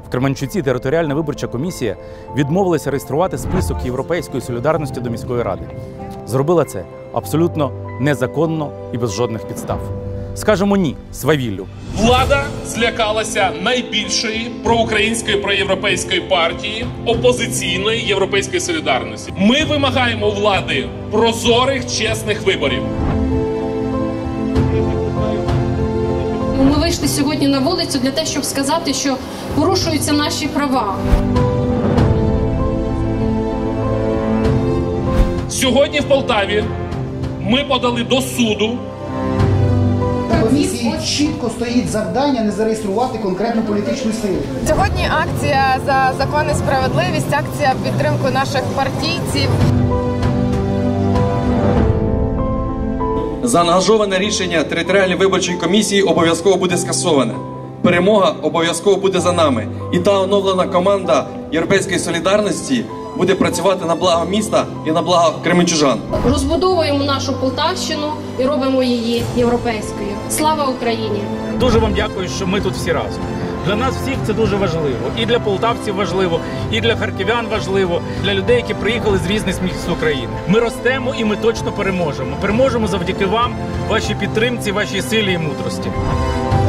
В Кременчуці територіальна виборча комісія відмовилася реєструвати список Європейської солідарності до міської ради. Зробила це абсолютно незаконно і без жодних підстав. Скажемо ні свавіллю. Влада злякалася найбільшої проукраїнської, проєвропейської партії, опозиційної Європейської солідарності. Ми вимагаємо у влади прозорих, чесних виборів. Ми вийшли сьогодні на вулицю для того, щоб сказати, що порушуються наші права. Сьогодні в Полтаві ми подали до суду. Комісії чітко стоїть завдання не зареєструвати конкретну політичну силу. Сьогодні акція за закон і справедливість, акція в підтримку наших партійців. Заангажоване рішення територіальної виборчої комісії обов'язково буде скасоване. Перемога обов'язково буде за нами. І та оновлена команда Європейської солідарності буде працювати на благо міста і на благо кременчужан. Розбудовуємо нашу Полтавщину і робимо її європейською. Слава Україні! Дуже вам дякую, що ми тут всі разом. Для нас всіх це дуже важливо. І для полтавців важливо, і для харків'ян важливо, для людей, які приїхали з різних міст України. Ми ростемо і ми точно переможемо. Переможемо завдяки вам, вашій підтримці, вашій силі і мудрості.